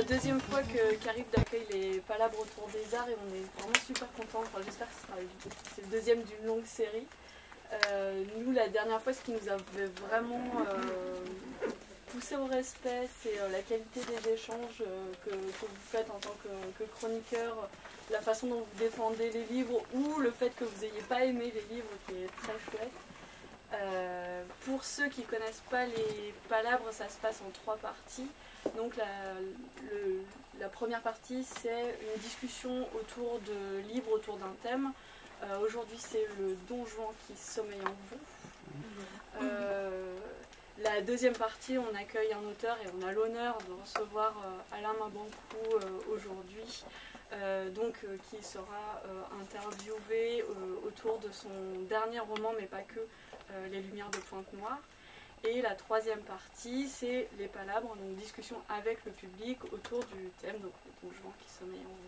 deuxième fois que Carib accueille les palabres autour des arts et on est vraiment super contents. Enfin, j'espère que c'est le deuxième d'une longue série. Nous, la dernière fois, ce qui nous avait vraiment poussé au respect, c'est la qualité des échanges que vous faites en tant que chroniqueur, la façon dont vous défendez les livres ou le fait que vous n'ayez pas aimé les livres qui est très chouette. Pour ceux qui ne connaissent pas les palabres, ça se passe en 3 parties. Donc la première partie, c'est une discussion autour de livres, autour d'un thème. Aujourd'hui, c'est le Don Juan qui sommeille en vous. La deuxième partie, on accueille un auteur et on a l'honneur de recevoir Alain Mabanckou aujourd'hui, qui sera interviewé autour de son dernier roman, mais pas que, Les Lumières de Pointe-Noire. Et la troisième partie, c'est les palabres, donc discussion avec le public autour du thème, donc le Don Juan qui sommeille en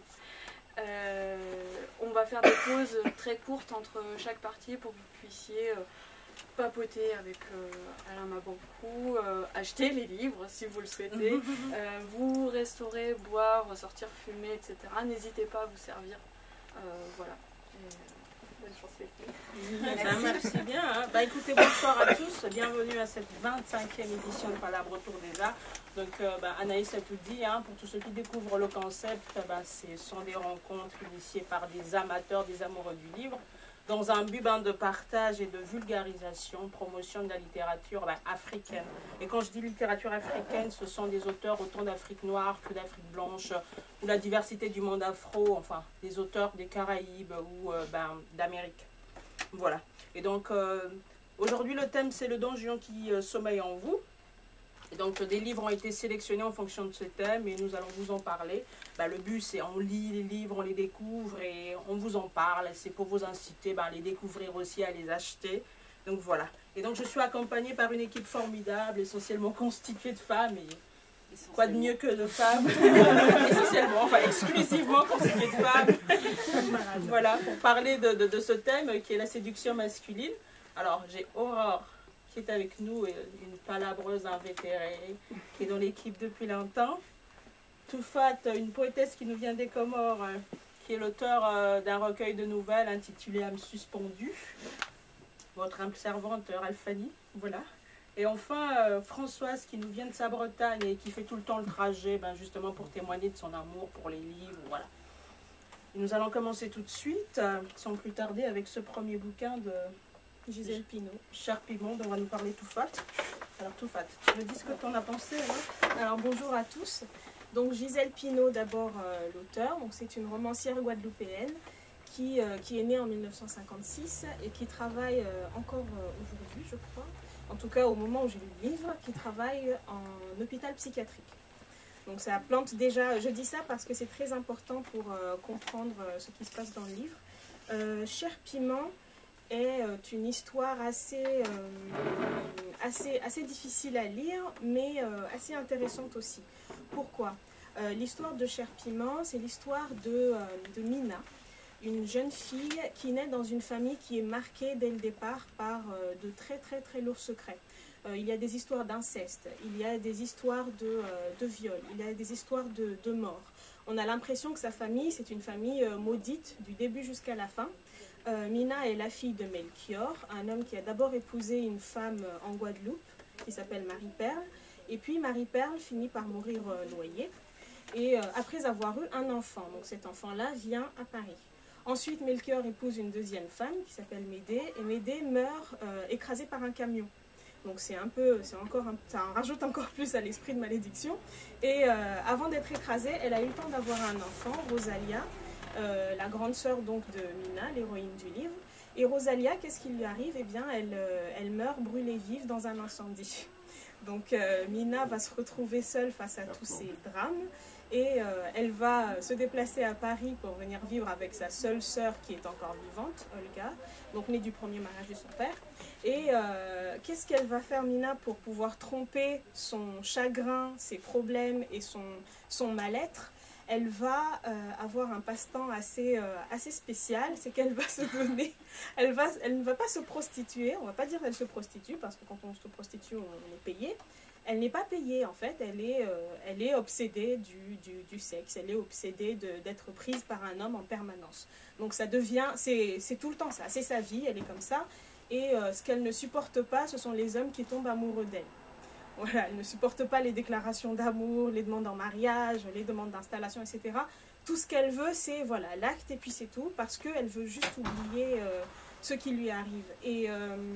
vous. On va faire des pauses très courtes entre chaque partie pour que vous puissiez papoter avec Alain Mabanckou, acheter les livres si vous le souhaitez, vous restaurer, boire, sortir fumer, etc. N'hésitez pas à vous servir. Voilà. Bonne chance les filles. Merci bien. Hein. Écoutez, bonsoir à tous. Bienvenue à cette 25e édition de Palabres autour des arts. Donc Anaïs a tout dit, hein, pour tous ceux qui découvrent le concept, ce sont des rencontres initiées par des amateurs, des amoureux du livre, dans un but de partage et de vulgarisation, promotion de la littérature africaine. Et quand je dis littérature africaine, ce sont des auteurs autant d'Afrique noire que d'Afrique blanche, ou la diversité du monde afro, enfin des auteurs des Caraïbes ou d'Amérique. Voilà. Et donc aujourd'hui le thème c'est le Don Juan qui sommeille en vous. Et donc des livres ont été sélectionnés en fonction de ce thème et nous allons vous en parler. Le but c'est on lit les livres, on les découvre et on vous en parle. C'est pour vous inciter à les découvrir aussi, à les acheter. Donc voilà. Et donc je suis accompagnée par une équipe formidable, essentiellement constituée de femmes. Et quoi de mieux que de femmes essentiellement, enfin exclusivement constituée de femmes. Voilà, pour parler de ce thème qui est la séduction masculine. Alors j'ai Aurore qui est avec nous, une palabreuse invétérée, qui est dans l'équipe depuis longtemps. Toufat, une poétesse qui nous vient des Comores, qui est l'auteur d'un recueil de nouvelles intitulé Âme suspendue. Votre humble servante Alphanie, voilà. Et enfin, Françoise qui nous vient de sa Bretagne et qui fait tout le temps le trajet, justement pour témoigner de son amour pour les livres, voilà. Et nous allons commencer tout de suite, sans plus tarder, avec ce premier bouquin de Gisèle Pineau. Cher Pimon, dont on va nous parler Toufat. Alors Toufat, tu me dis ce que tu en as pensé Alors bonjour à tous. Donc Gisèle Pineau, d'abord l'auteur. Donc c'est une romancière guadeloupéenne qui est née en 1956 et qui travaille encore aujourd'hui, je crois. En tout cas au moment où j'ai lu le livre, qui travaille en hôpital psychiatrique. Donc ça plante déjà, je dis ça parce que c'est très important pour comprendre ce qui se passe dans le livre. Cher Piment est une histoire assez difficile à lire, mais assez intéressante aussi. Pourquoi? L'histoire de Cher Piment, c'est l'histoire de Mina, une jeune fille qui naît dans une famille qui est marquée dès le départ par de très très très lourds secrets. Il y a des histoires d'inceste, il y a des histoires de viol, il y a des histoires de mort. On a l'impression que sa famille, c'est une famille maudite du début jusqu'à la fin. Mina est la fille de Melchior, un homme qui a d'abord épousé une femme en Guadeloupe, qui s'appelle Marie-Perle. Et puis Marie-Perle finit par mourir noyée, et après avoir eu un enfant. Donc cet enfant-là vient à Paris. Ensuite, Melchior épouse une deuxième femme qui s'appelle Médée, et Médée meurt écrasée par un camion. Donc ça rajoute encore plus à l'esprit de malédiction. Et avant d'être écrasée, elle a eu le temps d'avoir un enfant, Rosalia, la grande sœur donc de Mina, l'héroïne du livre. Et Rosalia, qu'est-ce qui lui arrive? Eh bien, elle meurt brûlée vive dans un incendie. Donc Mina va se retrouver seule face à tous ces drames et elle va se déplacer à Paris pour venir vivre avec sa seule sœur qui est encore vivante, Olga, donc née du premier mariage de son père. Et qu'est-ce qu'elle va faire, Mina, pour pouvoir tromper son chagrin, ses problèmes et son mal-être? Elle va avoir un passe-temps assez spécial, c'est qu'elle va se donner, elle ne va pas se prostituer, on ne va pas dire qu'elle se prostitue, parce que quand on se prostitue, on est payé. elle n'est pas payée en fait, elle est obsédée du sexe, elle est obsédée d'être prise par un homme en permanence. Donc ça devient, c'est tout le temps ça, c'est sa vie, elle est comme ça. Et ce qu'elle ne supporte pas, ce sont les hommes qui tombent amoureux d'elle. Voilà, elle ne supporte pas les déclarations d'amour, les demandes en mariage, les demandes d'installation, etc. Tout ce qu'elle veut, c'est voilà, l'acte et puis c'est tout, parce qu'elle veut juste oublier ce qui lui arrive. Et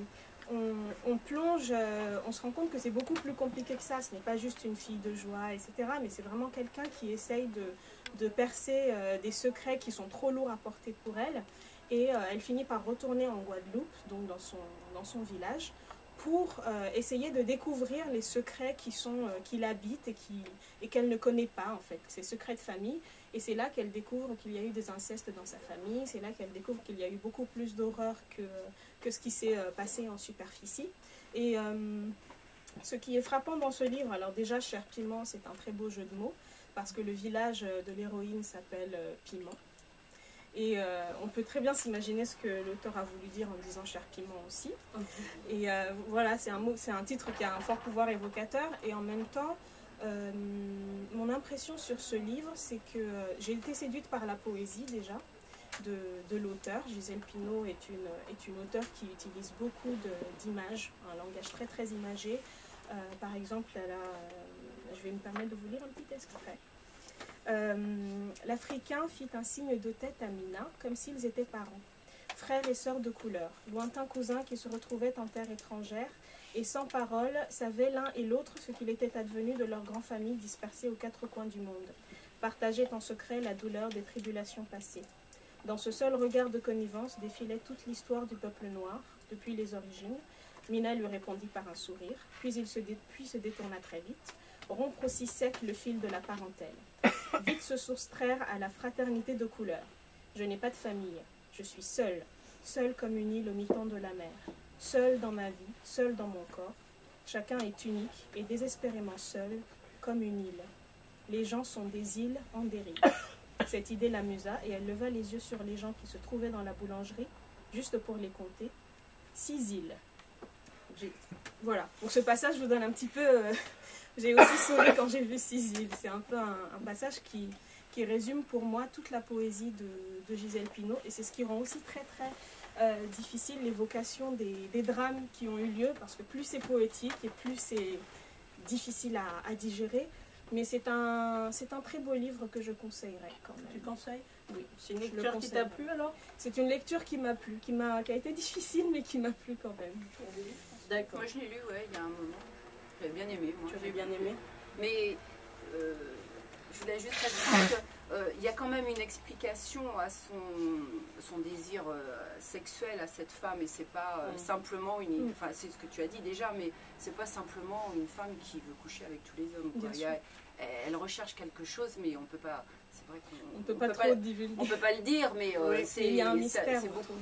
on plonge, on se rend compte que c'est beaucoup plus compliqué que ça. Ce n'est pas juste une fille de joie, etc. Mais c'est vraiment quelqu'un qui essaye de percer des secrets qui sont trop lourds à porter pour elle. Et elle finit par retourner en Guadeloupe, donc dans son village, pour essayer de découvrir les secrets qui l'habitent et qu'elle ne connaît pas, en fait, ces secrets de famille. Et c'est là qu'elle découvre qu'il y a eu des incestes dans sa famille, c'est là qu'elle découvre qu'il y a eu beaucoup plus d'horreur que ce qui s'est passé en superficie. Et ce qui est frappant dans ce livre, alors déjà, Cher Piment, c'est un très beau jeu de mots, parce que le village de l'héroïne s'appelle Piment. Et on peut très bien s'imaginer ce que l'auteur a voulu dire en disant Cher Piment aussi. Et voilà, c'est un titre qui a un fort pouvoir évocateur. Et en même temps, mon impression sur ce livre, c'est que j'ai été séduite par la poésie déjà de l'auteur. Gisèle Pineau est une auteure qui utilise beaucoup d'images, un langage très très imagé. Par exemple, je vais me permettre de vous lire un petit extrait. L'Africain fit un signe de tête à Mina, comme s'ils étaient parents, frères et sœurs de couleur, lointains cousins qui se retrouvaient en terre étrangère, et sans parole, savaient l'un et l'autre ce qu'il était advenu de leur grande famille dispersée aux quatre coins du monde, partageaient en secret la douleur des tribulations passées. Dans ce seul regard de connivence défilait toute l'histoire du peuple noir, depuis les origines. Mina lui répondit par un sourire, puis se détourna très vite, rompre aussi sec le fil de la parentèle. Vite se soustraire à la fraternité de couleur. Je n'ai pas de famille, je suis seule, seule comme une île au mi-temps de la mer, seule dans ma vie, seule dans mon corps. Chacun est unique et désespérément seul, comme une île. Les gens sont des îles en dérive. Cette idée l'amusa et elle leva les yeux sur les gens qui se trouvaient dans la boulangerie, juste pour les compter. 6 îles. Voilà, pour ce passage, je vous donne un petit peu... J'ai aussi souri quand j'ai vu 6 îles. C'est un peu un passage qui résume pour moi toute la poésie de Gisèle Pineau. Et c'est ce qui rend aussi très très difficile l'évocation des drames qui ont eu lieu. Parce que plus c'est poétique et plus c'est difficile à digérer. Mais c'est un très beau livre que je conseillerais quand même. Tu conseilles? Oui. C'est une lecture qui t'a plu alors? C'est une lecture qui m'a plu, qui a été difficile mais qui m'a plu quand même. D'accord. Moi je l'ai lu, ouais, il y a un moment. J'avais bien aimé. Moi. Tu avais bien aimé? Mais je voulais juste rajouter qu'il y a quand même une explication à son désir sexuel à cette femme. Et c'est pas simplement une... Enfin, c'est ce que tu as dit déjà, mais c'est pas simplement une femme qui veut coucher avec tous les hommes. Quoi. Elle recherche quelque chose, mais on peut pas... C'est vrai qu'on ne peut pas trop divulguer. On peut pas le dire, mais il y a un mystère. C'est beaucoup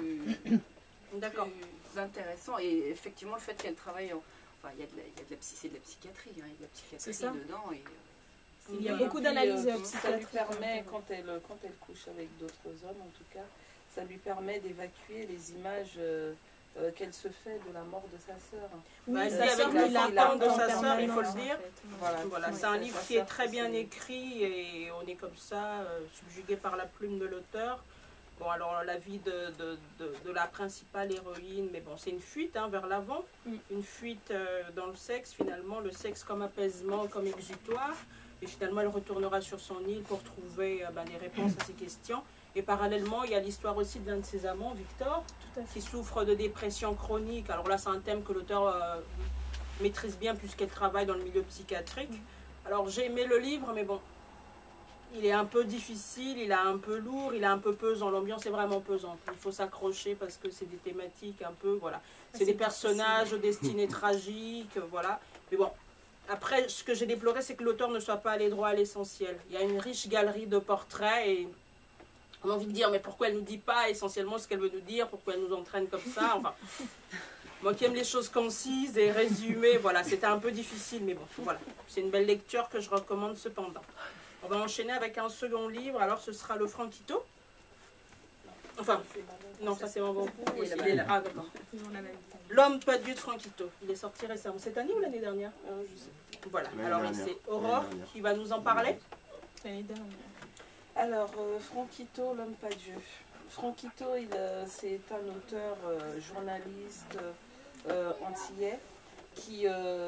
plus intéressant. Et effectivement, le fait qu'elle travaille... Enfin, il y a de la psychiatrie, hein, il y a de la psychiatrie dedans. Et, il y a beaucoup d'analyses psychiatriques. Ça lui permet, quand elle couche avec d'autres hommes, en tout cas, ça lui permet d'évacuer les images qu'elle se fait de la mort de sa sœur. Oui, sa sœur qui l'attend de sa sœur, il faut le dire. Voilà, c'est un livre qui est très bien écrit et on est comme ça, subjugué par la plume de l'auteur. Bon, alors la vie de la principale héroïne, mais bon, c'est une fuite vers l'avant, une fuite dans le sexe, finalement, le sexe comme apaisement, comme exutoire. Et finalement, elle retournera sur son île pour trouver des réponses à ses questions. Et parallèlement, il y a l'histoire aussi d'un de ses amants, Victor, qui souffre de dépression chronique. Alors là, c'est un thème que l'auteur maîtrise bien puisqu'elle travaille dans le milieu psychiatrique. Alors j'ai aimé le livre, mais bon, il est un peu difficile, il est un peu lourd, il est un peu pesant. L'ambiance est vraiment pesante. Il faut s'accrocher parce que c'est des thématiques un peu, voilà. C'est des personnages destinées tragiques, voilà. Mais bon, après, ce que j'ai déploré, c'est que l'auteur ne soit pas allé droit à l'essentiel. Il y a une riche galerie de portraits et on a envie de dire, mais pourquoi elle ne nous dit pas essentiellement ce qu'elle veut nous dire, pourquoi elle nous entraîne comme ça, enfin... Moi qui aime les choses concises et résumées, voilà, c'était un peu difficile, mais bon, voilà. C'est une belle lecture que je recommande cependant. On va enchaîner avec un second livre, alors ce sera le Franquito. Enfin, C'est Manon. non, ça c'est mon bon coup. Il est là-bas. Il est là. Ah, d'accord. Toujours la même. L'homme pas Dieu de Franquito. Il est sorti récemment. Cette année ou l'année dernière? Je sais. Voilà. L'année Alors, dernière. c'est Aurore L'année dernière. qui va nous en parler. L'année dernière. Alors, Franquito, l'homme pas Dieu. Franquito, c'est un auteur, journaliste antillais qui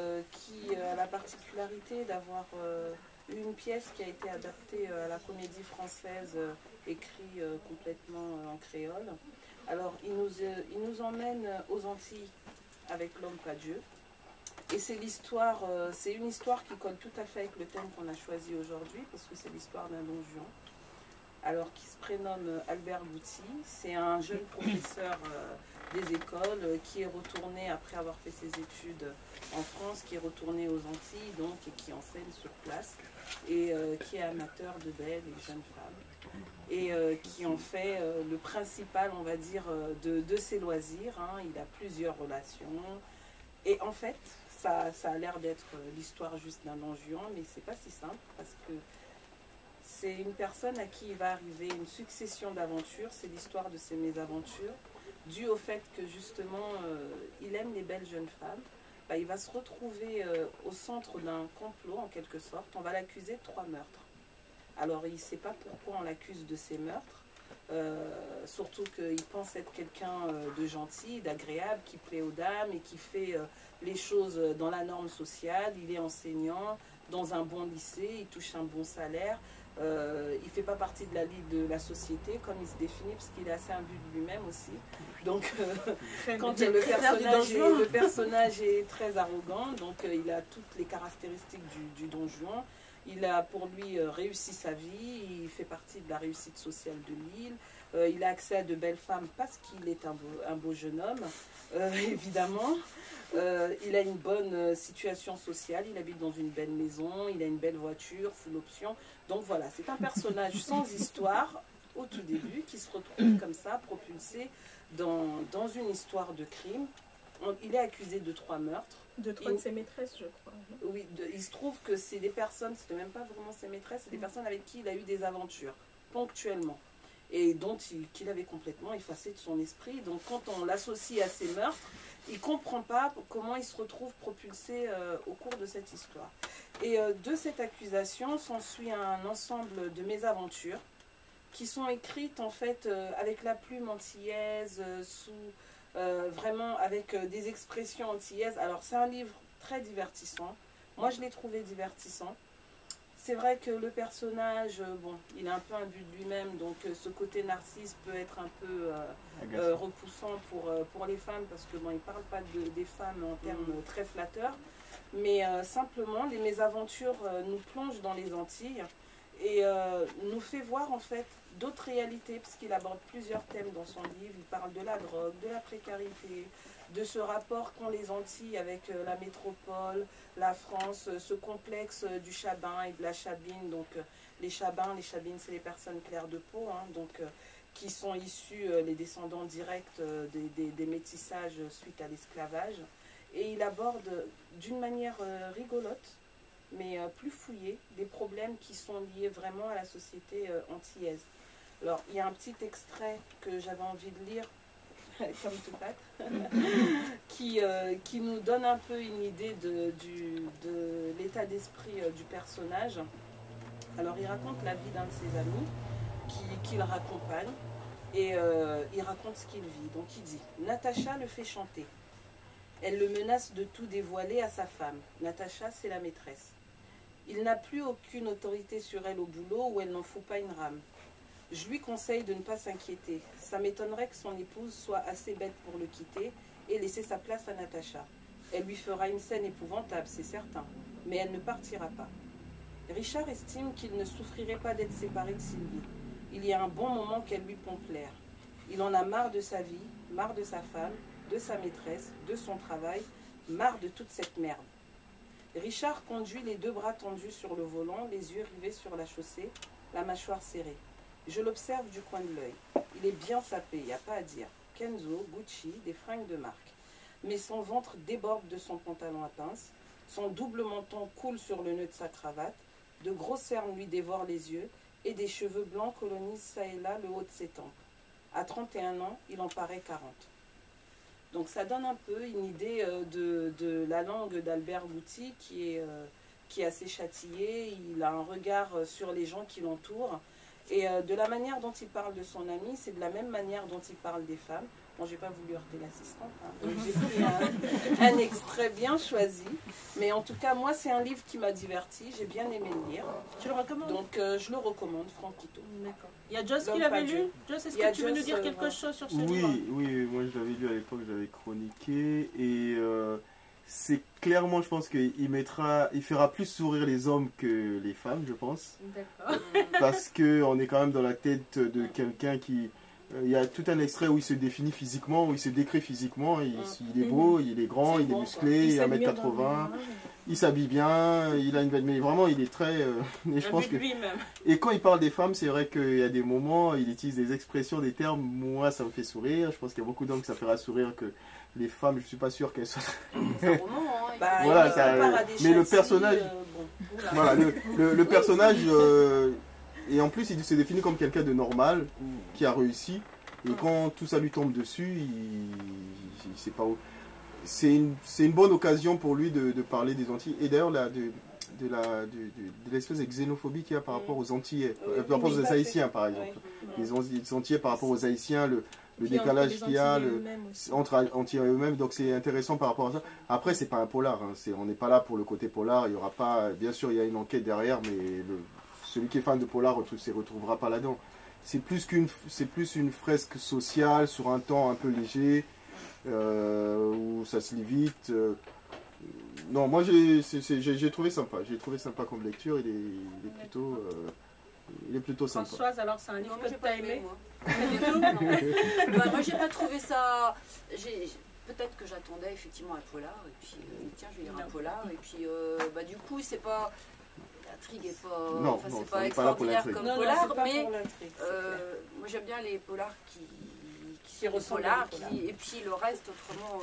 a la particularité d'avoir une pièce qui a été adaptée à la Comédie Française, écrit complètement en créole. Alors, il nous emmène aux Antilles avec l'homme pas Dieu. Et c'est une histoire qui colle tout à fait avec le thème qu'on a choisi aujourd'hui, parce que c'est l'histoire d'un don Juan. Alors, qui se prénomme Albert Gouty. C'est un jeune professeur des écoles qui est retourné, après avoir fait ses études en France, qui est retourné aux Antilles, donc, et qui enseigne sur place, et qui est amateur de belles et jeunes femmes, et qui en fait le principal, on va dire, de ses loisirs. Hein. Il a plusieurs relations, et en fait, ça a l'air d'être l'histoire juste d'un Don Juan, mais c'est pas si simple, parce que c'est une personne à qui il va arriver une succession d'aventures. C'est l'histoire de ses mésaventures, dû au fait que justement il aime les belles jeunes femmes. Bah, il va se retrouver au centre d'un complot en quelque sorte. On va l'accuser de 3 meurtres. Alors il ne sait pas pourquoi on l'accuse de ces meurtres, surtout qu'il pense être quelqu'un de gentil, d'agréable, qui plaît aux dames et qui fait les choses dans la norme sociale. Il est enseignant dans un bon lycée, il touche un bon salaire. Il ne fait pas partie de la société comme il se définit, parce qu'il est assez imbu de lui-même aussi. Donc quand le personnage est très arrogant, donc il a toutes les caractéristiques du Don Juan. Il a pour lui réussi sa vie, il fait partie de la réussite sociale de l'île. Il a accès à de belles femmes parce qu'il est un beau jeune homme, évidemment. Il a une bonne situation sociale, il habite dans une belle maison, il a une belle voiture, full option. Donc voilà, c'est un personnage sans histoire au tout début qui se retrouve comme ça, propulsé dans une histoire de crime. Il est accusé de 3 meurtres. De 3 de ses maîtresses, je crois. Oui, il se trouve que c'est des personnes, c'était même pas vraiment ses maîtresses, c'est des personnes avec qui il a eu des aventures, ponctuellement, et dont qu'il avait complètement effacé de son esprit. Donc quand on l'associe à ces meurtres, il ne comprend pas comment il se retrouve propulsé au cours de cette histoire. Et de cette accusation s'ensuit un ensemble de mésaventures qui sont écrites en fait avec la plume antillaise, vraiment avec des expressions antillaises. Alors c'est un livre très divertissant. Moi je l'ai trouvé divertissant. C'est vrai que le personnage, bon, il est un peu imbu de lui-même, donc ce côté narcisse peut être un peu repoussant pour les femmes, parce que bon, il ne parle pas des femmes en termes très flatteurs, mais simplement les mésaventures nous plongent dans les Antilles et nous fait voir en fait d'autres réalités, parce qu'il aborde plusieurs thèmes dans son livre. Il parle de la drogue, de la précarité, de ce rapport qu'ont les Antilles avec la métropole, la France, ce complexe du chabin et de la chabine. Donc les chabins, les chabines, c'est les personnes claires de peau, hein, donc qui sont issus, les descendants directs des métissages suite à l'esclavage. Et il aborde d'une manière rigolote, mais plus fouillée, des problèmes qui sont liés vraiment à la société antillaise. Alors, il y a un petit extrait que j'avais envie de lire, comme Tupac, qui nous donne un peu une idée de l'état d'esprit du personnage. Alors, il raconte la vie d'un de ses amis qui le raccompagne, et il raconte ce qu'il vit. Donc, il dit « Natacha le fait chanter. Elle le menace de tout dévoiler à sa femme. Natacha, c'est la maîtresse. Il n'a plus aucune autorité sur elle au boulot où elle n'en fout pas une rame. Je lui conseille de ne pas s'inquiéter. Ça m'étonnerait que son épouse soit assez bête pour le quitter et laisser sa place à Natacha. Elle lui fera une scène épouvantable, c'est certain, mais elle ne partira pas. Richard estime qu'il ne souffrirait pas d'être séparé de Sylvie. Il y a un bon moment qu'elle lui pompe l'air. Il en a marre de sa vie, marre de sa femme, de sa maîtresse, de son travail, marre de toute cette merde. Richard conduit les 2 bras tendus sur le volant, les yeux rivés sur la chaussée, la mâchoire serrée. Je l'observe du coin de l'œil. Il est bien sapé, il n'y a pas à dire. Kenzo, Gucci, des fringues de marque. Mais son ventre déborde de son pantalon à pince, son double menton coule sur le nœud de sa cravate, de gros cernes lui dévorent les yeux, et des cheveux blancs colonisent ça et là le haut de ses tempes. à 31 ans, il en paraît 40. Donc ça donne un peu une idée de la langue d'Albert Gouty qui est assez châtié. Il a un regard sur les gens qui l'entourent. Et de la manière dont il parle de son ami, c'est de la même manière dont il parle des femmes. Bon, j'ai pas voulu heurter l'assistante, hein, donc j'ai pris un extrait bien choisi. Mais en tout cas, moi, c'est un livre qui m'a diverti. J'ai bien aimé le lire. Tu le recommandes? Donc, je le recommande, Franquito. D'accord. Il y a Joss qui l'avait lu. Joss, est-ce que tu veux nous dire quelque chose sur ce livre? Oui, moi je l'avais lu à l'époque, j'avais chroniqué. Et c'est clairement, je pense qu'il fera plus sourire les hommes que les femmes, je pense. D'accord. Parce qu'on est quand même dans la tête de quelqu'un qui... Il y a tout un extrait où il se définit physiquement, où il se décrit physiquement. Il est beau, il est grand, il est musclé, il a 1m80, il s'habille bien, il a une belle... Mais vraiment, il est très... et je pense que... Et quand il parle des femmes, c'est vrai qu'il y a des moments, il utilise des expressions, des termes. Moi, ça me fait sourire. Je pense qu'il y a beaucoup d'hommes que ça fera sourire que les femmes. Je ne suis pas sûr qu'elles soient... C'est un roman, hein. Bah, voilà, mais le personnage... Voilà, le personnage... Et en plus, il se définit comme quelqu'un de normal, qui a réussi. Et quand tout ça lui tombe dessus, il sait pas où. C'est une bonne occasion pour lui de parler des Antilles. Et d'ailleurs, de l'espèce de xénophobie qu'il y a par rapport aux Antillais, par rapport aux Haïtiens, par exemple. Les Antillais par rapport aux Haïtiens, le décalage qu'il y a entre Antillais eux-mêmes. Donc c'est intéressant par rapport à ça. Après, c'est pas un polar. Hein. On n'est pas là pour le côté polar. Il y aura pas. Bien sûr, il y a une enquête derrière, mais celui qui est fan de polar ne se retrouvera pas là-dedans. C'est plus une fresque sociale sur un temps un peu léger, où ça se lit vite. Non, moi j'ai trouvé sympa. J'ai trouvé sympa comme lecture. Il est plutôt sympa. Françoise, alors c'est un livre que tu as aimé? Moi j'ai pas trouvé ça. Peut-être que j'attendais effectivement un polar et puis tiens je vais lire un polar et puis du coup c'est pas. L'intrigue n'est pas, c'est pas extraordinaire comme polar, mais moi j'aime bien les polars qui sont polars, et puis le reste autrement,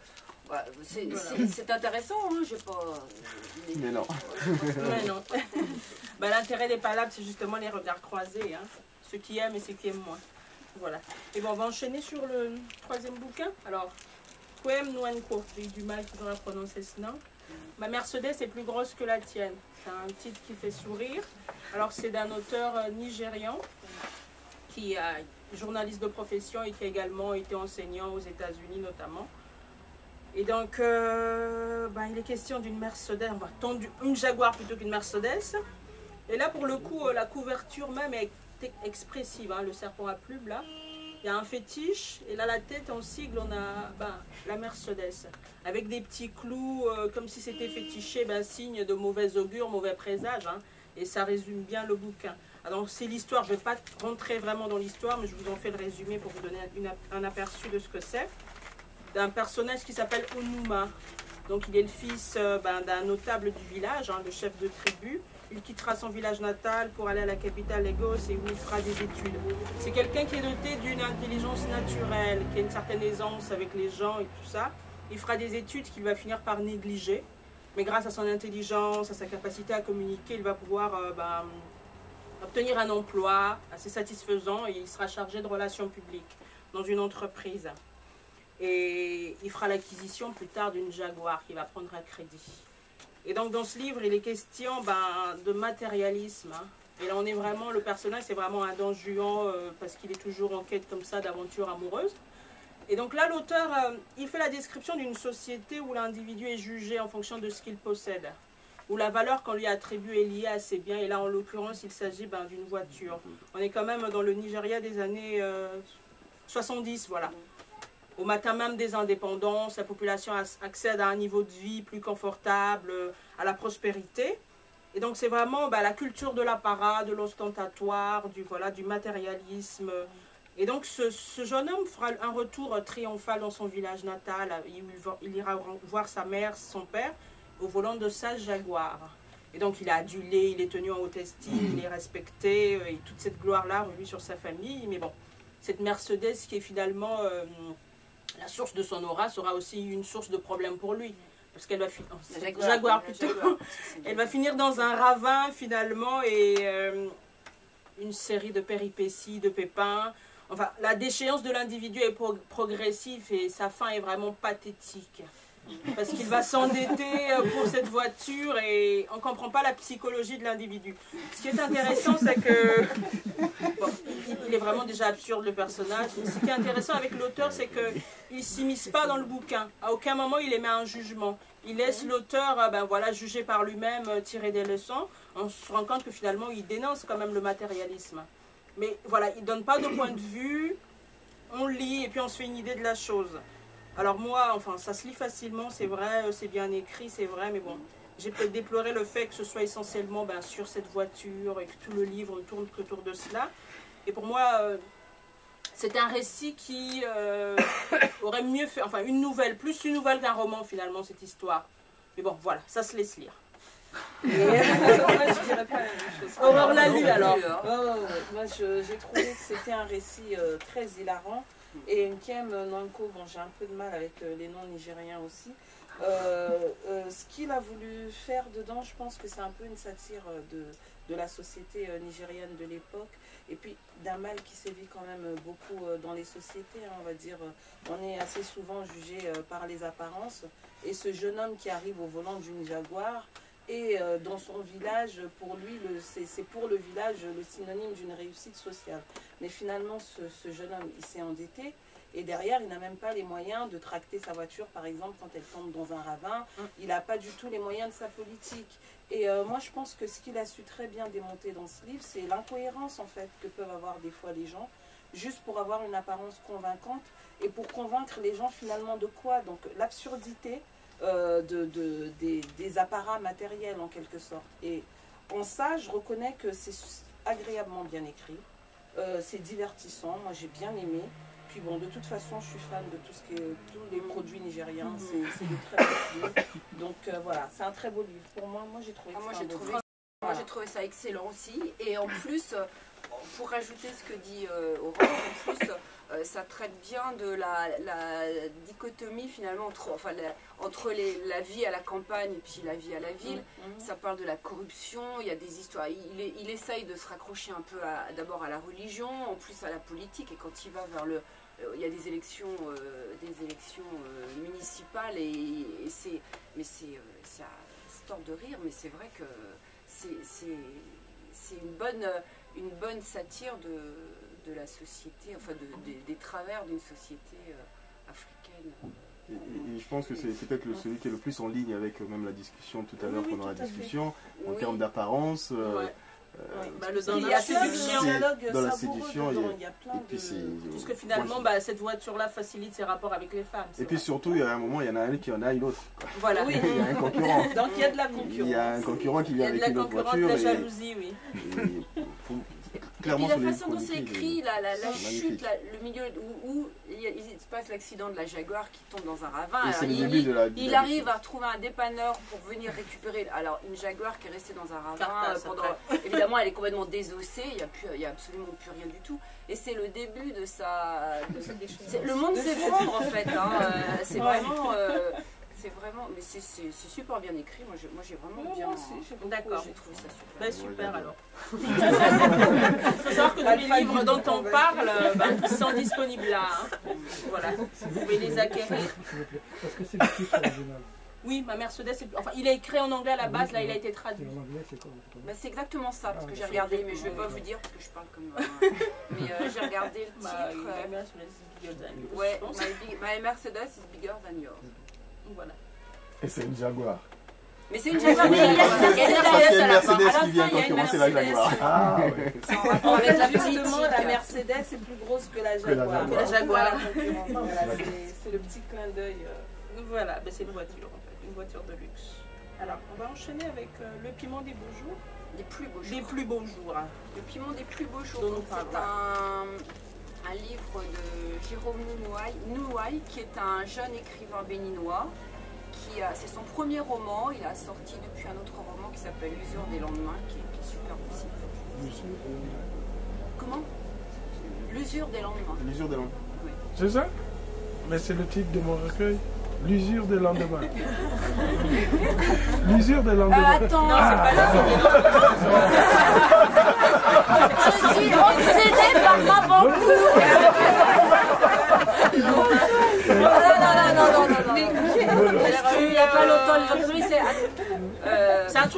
c'est intéressant, hein, j'ai pas... Mais non. Mais non. L'intérêt des palabres, c'est justement les regards croisés, hein, ceux qui aiment et ceux qui aiment moins. Voilà. Et bon, on va enchaîner sur le troisième bouquin. Alors, Poème Nwanko, j'ai eu du mal toujours à prononcer ce nom. Ma Mercedes est plus grosse que la tienne. C'est un titre qui fait sourire. Alors c'est d'un auteur nigérian qui est journaliste de profession et qui a également été enseignant aux États-Unis notamment. Et donc il est question d'une Mercedes, on va tendre une Jaguar plutôt qu'une Mercedes. Et là pour le coup la couverture même est expressive, hein, le serpent à plumes là. Il y a un fétiche, et là la tête en sigle, on a la Mercedes, avec des petits clous, comme si c'était fétiché, signe de mauvais augure, mauvais présage, hein, et ça résume bien le bouquin. Alors c'est l'histoire, je ne vais pas rentrer vraiment dans l'histoire, mais je vous en fais le résumé pour vous donner un aperçu de ce que c'est. D'un personnage qui s'appelle Onuma, donc il est le fils d'un notable du village, hein, le chef de tribu. Il quittera son village natal pour aller à la capitale Lagos et où il fera des études. C'est quelqu'un qui est doté d'une intelligence naturelle, qui a une certaine aisance avec les gens et tout ça. Il fera des études qu'il va finir par négliger. Mais grâce à son intelligence, à sa capacité à communiquer, il va pouvoir obtenir un emploi assez satisfaisant et il sera chargé de relations publiques dans une entreprise. Et il fera l'acquisition plus tard d'une Jaguar qu'il va prendre à crédit. Et donc dans ce livre, il est question de matérialisme. Hein. Et là on est vraiment, le personnage c'est vraiment un Don Juan parce qu'il est toujours en quête comme ça d'aventure amoureuse. Et donc là l'auteur, il fait la description d'une société où l'individu est jugé en fonction de ce qu'il possède. Où la valeur qu'on lui attribue est liée à ses biens. Et là en l'occurrence il s'agit d'une voiture. On est quand même dans le Nigeria des années 70, voilà. Au matin même des indépendances, la population accède à un niveau de vie plus confortable, à la prospérité. Et donc c'est vraiment la culture de l'apparat, de l'ostentatoire, du matérialisme. Et donc ce jeune homme fera un retour triomphal dans son village natal. Il ira voir sa mère, son père, au volant de sa Jaguar. Et donc il est adulé, il est tenu en haute estime, il est respecté, et toute cette gloire-là revue sur sa famille. Mais bon, cette Mercedes qui est finalement... la source de son aura sera aussi une source de problème pour lui. Parce qu'elle va finir... Jaguar plutôt. Elle va finir dans un ravin finalement et une série de péripéties, de pépins. enfin, la déchéance de l'individu est progressive et sa fin est vraiment pathétique. Parce qu'il va s'endetter pour cette voiture et on ne comprend pas la psychologie de l'individu. Ce qui est intéressant, c'est que... Bon, il est vraiment déjà absurde le personnage. Ce qui est intéressant avec l'auteur, c'est qu'il ne s'immisce pas dans le bouquin. À aucun moment il émet un jugement. Il laisse l'auteur juger par lui-même, tirer des leçons. On se rend compte que finalement il dénonce quand même le matérialisme. Mais voilà, il ne donne pas de point de vue. On lit et puis on se fait une idée de la chose. Alors moi, enfin, ça se lit facilement, c'est vrai, c'est bien écrit, c'est vrai, mais bon, j'ai peut-être déploré le fait que ce soit essentiellement sur cette voiture et que tout le livre ne tourne qu'autour de cela. Et pour moi, c'est un récit qui aurait mieux fait, enfin, plus une nouvelle qu'un roman finalement, cette histoire. Mais bon, voilà, ça se laisse lire. Moi, je dirais pas la même chose. Aurore l'a lu alors. Moi, j'ai trouvé que c'était un récit très hilarant. Et Nkem Nwankwo, bon, j'ai un peu de mal avec les noms nigériens aussi. Ce qu'il a voulu faire dedans, je pense que c'est un peu une satire de la société nigérienne de l'époque. Et puis d'un mal qui sévit quand même beaucoup dans les sociétés, hein, on va dire. On est assez souvent jugé par les apparences. Et ce jeune homme qui arrive au volant d'une Jaguar, et dans son village, pour lui, c'est pour le village le synonyme d'une réussite sociale. Mais finalement, ce jeune homme, il s'est endetté. Et derrière, il n'a même pas les moyens de tracter sa voiture, par exemple, quand elle tombe dans un ravin. Il n'a pas du tout les moyens de sa politique. Et moi, je pense que ce qu'il a su très bien démonter dans ce livre, c'est l'incohérence, en fait, que peuvent avoir des fois les gens, juste pour avoir une apparence convaincante, et pour convaincre les gens, finalement, de quoi? Donc, l'absurdité des apparats matériels en quelque sorte. Et en ça, je reconnais que c'est agréablement bien écrit, c'est divertissant, moi j'ai bien aimé. Puis bon, de toute façon, je suis fan de tous les produits nigériens, c'est de très bons livres. Donc voilà, c'est un très beau livre. Pour moi, j'ai trouvé j'ai trouvé ça excellent aussi. Et en plus, pour rajouter ce que dit Aurore, en plus, ça traite bien de la dichotomie finalement entre la vie à la campagne et puis la vie à la ville. Ça parle de la corruption, il y a des histoires. Il essaye de se raccrocher un peu d'abord à la religion, en plus à la politique. Et quand il va vers il y a des élections municipales ça se tord de rire, mais c'est vrai que c'est une bonne satire de la société, enfin des travers d'une société africaine. Et je pense que c'est peut-être celui qui est le plus en ligne avec même la discussion tout à l'heure pendant la discussion, en termes d'apparence. Dans la séduction, il y a plein de... Puisque finalement, cette voiture-là facilite ses rapports avec les femmes. Et puis surtout, il y a un moment, il y en a un qui en a une autre. Voilà. Oui. Il y a un concurrent. Donc il y a de la concurrence. Il y a un concurrent qui vient avec une autre voiture. Il y a de la concurrence, de la jalousie, oui. Et puis la façon dont c'est écrit, la chute, le milieu où il se passe l'accident de la Jaguar qui tombe dans un ravin. Alors, il arrive à trouver un dépanneur pour venir récupérer une Jaguar qui est restée dans un ravin. Évidemment, elle est complètement désossée, il n'y a absolument plus rien du tout. Et c'est le début de sa... Le monde s'effondre en fait. C'est vraiment... mais c'est super bien écrit. Moi, j'ai vraiment bien. D'accord. J'ai trouvé ça super. Super alors. Il faut savoir que tous les livres dont on parle sont disponibles là. Voilà. Vous pouvez les acquérir. Parce que c'est le titre original. Oui, ma Mercedes, il est écrit en anglais à la base, là il a été traduit. En anglais, c'est quoi? C'est exactement ça, parce que j'ai regardé, mais je ne vais pas vous dire parce que je parle comme. Mais j'ai regardé le titre. My Mercedes is bigger than yours. Ouais, my Mercedes is bigger than yours. Voilà. Et c'est une Jaguar. Mais c'est une Jaguar. Il y a une Mercedes qui vient concurrencer la Jaguar. Ah oui. En fait, justement, la Mercedes est plus grosse que la Jaguar. C'est le petit clin d'œil. Voilà, c'est une voiture en fait, une voiture de luxe. Alors, on va enchaîner avec le piment des beaux jours. Des plus beaux jours. Des plus beaux jours. Le piment des plus beaux jours. C'est un livre de Jérôme Nouaille, qui est un jeune écrivain béninois. C'est son premier roman. Il a sorti depuis un autre roman qui s'appelle L'usure des lendemains, qui est super aussi. Comment? L'usure des lendemains. L'usure des lendemains. Oui. C'est ça? Mais c'est le titre de mon recueil. L'usure des lendemains. L'usure des lendemains. Attends, non, c'est pas là. Je suis obsédée par ma banque.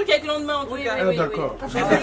truc avec lendemain en tout cas. Ah, d'accord.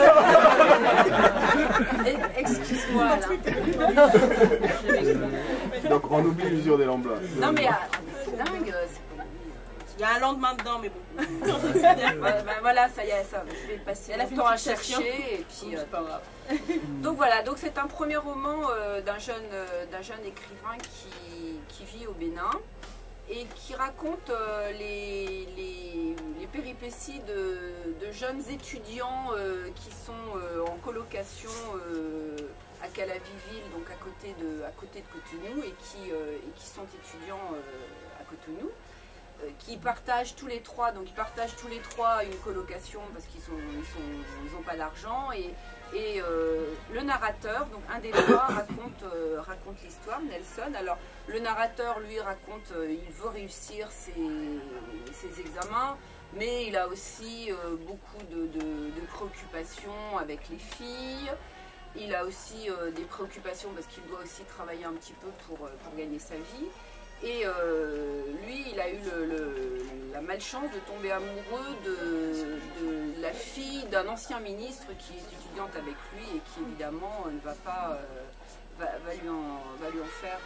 Excuse-moi là. Donc on oublie l'usure des lampes blancs. Non mais c'est dingue. Il y a un lendemain dedans, mais bon. Voilà, ça y est, ça. Je vais passer le temps à chercher et puis. Donc voilà, donc c'est un premier roman d'un jeune écrivain qui vit au Bénin et qui raconte les péripéties de jeunes étudiants qui sont en colocation à Calaviville, donc à côté de Cotonou, et qui sont étudiants à Cotonou, qui partagent tous les trois, une colocation parce qu'ils n'ont pas d'argent, et le narrateur, donc un des trois, raconte l'histoire, Nelson. Alors le narrateur lui raconte, il veut réussir ses examens, mais il a aussi beaucoup de préoccupations avec les filles. Il a aussi des préoccupations parce qu'il doit aussi travailler un petit peu pour gagner sa vie. Et lui, il a eu la malchance de tomber amoureux de la fille d'un ancien ministre qui est étudiante avec lui et qui évidemment ne va pas va lui en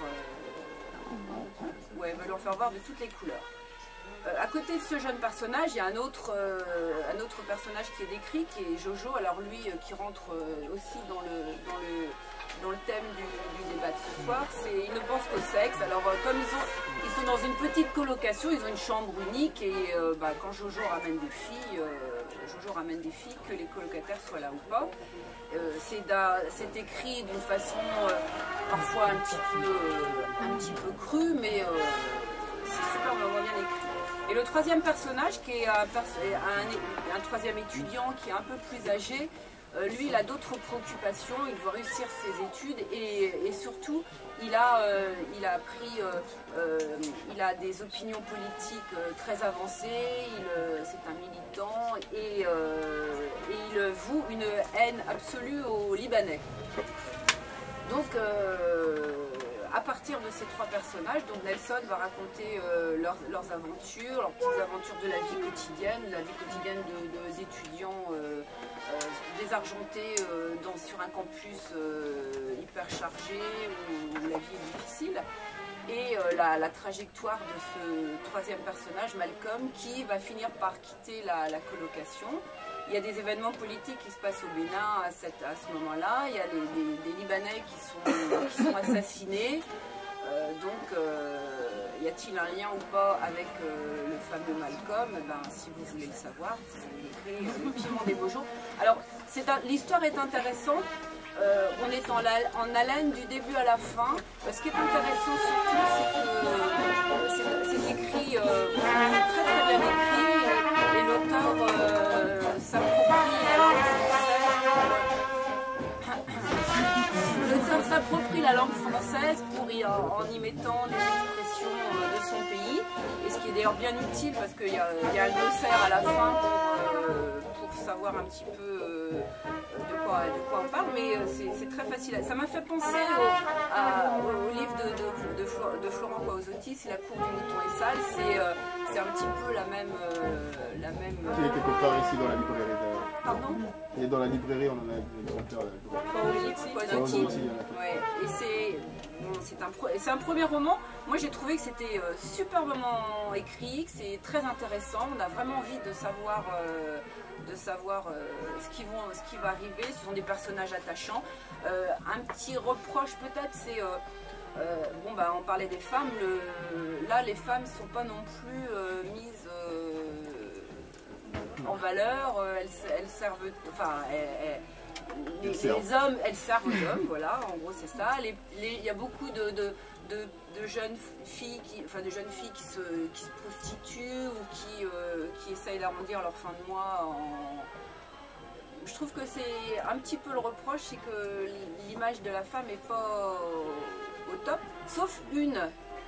faire voir de toutes les couleurs. À côté de ce jeune personnage, il y a un autre personnage qui est décrit, qui est Jojo. Alors lui, qui rentre aussi dans le thème du débat de ce soir, il ne pense qu'au sexe. Alors comme ils sont dans une petite colocation, ils ont une chambre unique, et quand Jojo ramène des filles, que les colocataires soient là ou pas. C'est écrit d'une façon parfois un petit peu crue, mais c'est super bien écrit. Et le troisième personnage, qui est un troisième étudiant qui est un peu plus âgé, lui, il a d'autres préoccupations, il veut réussir ses études, et surtout, il a des opinions politiques très avancées, c'est un militant, et il voue une haine absolue aux Libanais. Donc, à partir de ces trois personnages, donc Nelson va raconter leurs aventures, leurs petites aventures de la vie quotidienne des étudiants désargentés sur un campus hyper chargé où la vie est difficile. Et la trajectoire de ce troisième personnage, Malcolm, qui va finir par quitter la colocation. Il y a des événements politiques qui se passent au Bénin à ce moment-là. Il y a des Libanais qui sont assassinés. Y a-t-il un lien ou pas avec le fameux Malcolm? Si vous voulez le savoir, vous écrivez Le Piment des beaux jours. Alors, l'histoire est intéressante. On est en haleine du début à la fin. Ce qui est intéressant surtout, c'est que c'est écrit, très très bien écrit, et l'auteur s'approprie la langue française pour en y mettant des expressions de son pays, et ce qui est d'ailleurs bien utile parce qu'il y a un glossaire à la fin pour savoir un petit peu de quoi on parle, mais c'est très facile. Ça m'a fait penser au livre de Florent Guaozotti, c'est La cour du mouton est sale. C'est un petit peu la même. Il est quelque part ici dans la librairie d'ailleurs. Pardon? Il est dans la librairie, on en a Guaozotti. Ouais. Et c'est un premier roman. Moi j'ai trouvé que c'était superbement écrit, que c'est très intéressant. On a vraiment envie de savoir ce qui va arriver. Ce sont des personnages attachants. Un petit reproche peut-être, c'est on parlait des femmes. Là, les femmes ne sont pas non plus mises en valeur. Elles servent. Enfin, les hommes, elles servent aux hommes. Voilà, en gros, c'est ça. Il y a beaucoup de jeunes filles qui se prostituent ou qui essayent d'arrondir leur fin de mois Je trouve que c'est un petit peu le reproche, c'est que l'image de la femme n'est pas au top, sauf une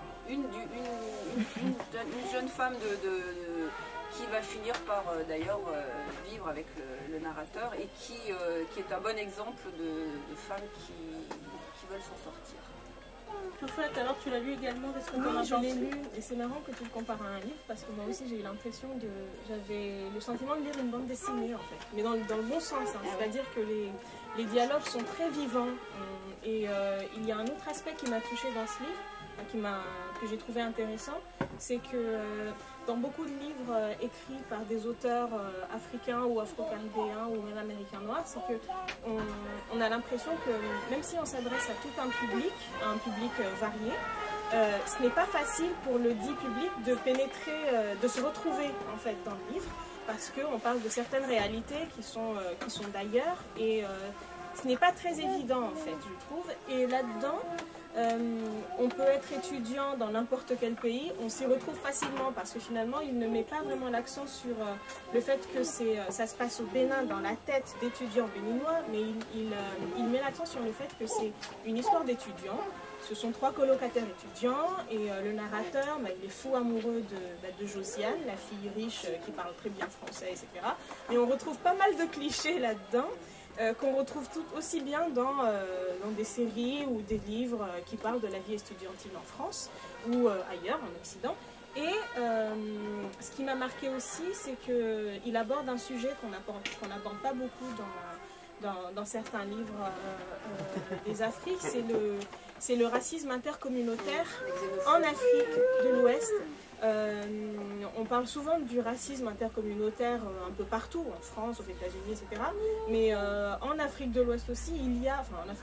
jeune femme qui va finir par d'ailleurs vivre avec le narrateur, et qui est un bon exemple de femmes qui veulent s'en sortir. Tout fait, alors tu l'as lu également, qu'est-ce que tu en as Oui, je l'ai pensé? lu et c'est marrant que tu le compares à un livre parce que moi aussi j'ai eu l'impression de... J'avais le sentiment de lire une bande dessinée en fait, mais dans le bon sens, hein. C'est-à-dire que les dialogues sont très vivants et il y a un autre aspect qui m'a touchée dans ce livre, que j'ai trouvé intéressant, c'est que dans beaucoup de livres écrits par des auteurs africains ou afro-caribéens ou même américains noirs, c'est qu'on a l'impression que même si on s'adresse à tout un public varié, ce n'est pas facile pour le dit public de pénétrer, de se retrouver en fait dans le livre, parce qu'on parle de certaines réalités qui sont d'ailleurs et ce n'est pas très évident en fait, je trouve. Et là-dedans, on peut être étudiant dans n'importe quel pays, on s'y retrouve facilement parce que finalement il ne met pas vraiment l'accent sur le fait que ça se passe au Bénin dans la tête d'étudiants béninois, mais il met l'accent sur le fait que c'est une histoire d'étudiants. Ce sont 3 colocataires étudiants et le narrateur, il est fou amoureux de Josiane, la fille riche qui parle très bien français, etc. Et on retrouve pas mal de clichés là-dedans. Qu'on retrouve tout aussi bien dans des séries ou des livres qui parlent de la vie estudiantine en France ou ailleurs, en Occident. Et ce qui m'a marqué aussi, c'est qu'il aborde un sujet qu'on n'aborde pas beaucoup dans certains livres des Afriques, c'est le racisme intercommunautaire en Afrique de l'Ouest. On parle souvent du racisme intercommunautaire un peu partout, en France, aux États-Unis, etc. Mais en Afrique de l'Ouest aussi, il y a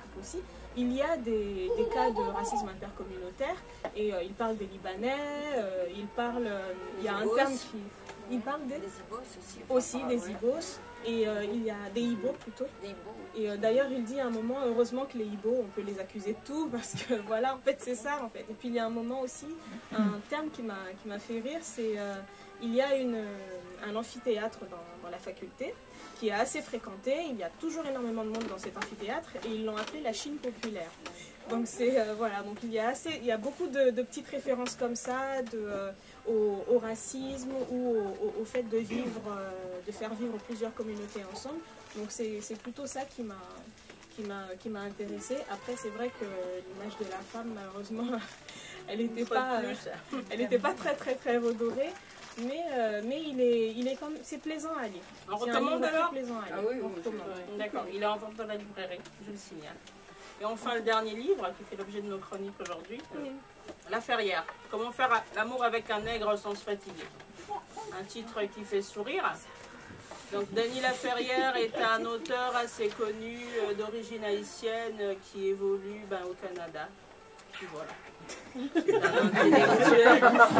des cas de racisme intercommunautaire. Et il parle des Libanais, il y a un terme qui... Il parle des Ibos aussi. Des Ibos. Et il y a des Ibos plutôt. Et d'ailleurs, il dit à un moment, heureusement que les Ibos, on peut les accuser de tout, parce que voilà, en fait, c'est ça, en fait. Et puis il y a un moment aussi, un terme qui m'a fait rire, c'est il y a un amphithéâtre dans la faculté, qui est assez fréquenté, il y a toujours énormément de monde dans cet amphithéâtre, et ils l'ont appelé la Chine populaire. Donc c'est voilà, donc il y a beaucoup de petites références comme ça au racisme ou au fait de faire vivre plusieurs communautés ensemble. Donc c'est plutôt ça qui m'a intéressée. Après c'est vrai que l'image de la femme malheureusement elle n'était pas très très très redorée. Mais il est comme c'est plaisant à lire. On recommande alors? Plaisant à lire. Ah oui, on recommande. D'accord, il est en vente dans la librairie, je le signale. Et enfin le dernier livre qui fait l'objet de nos chroniques aujourd'hui, La Ferrière. Comment faire l'amour avec un nègre sans se fatiguer. Un titre qui fait sourire. Donc Denis Laferrière est un auteur assez connu d'origine haïtienne qui évolue au Canada. Puis voilà. C'est un intellectuel.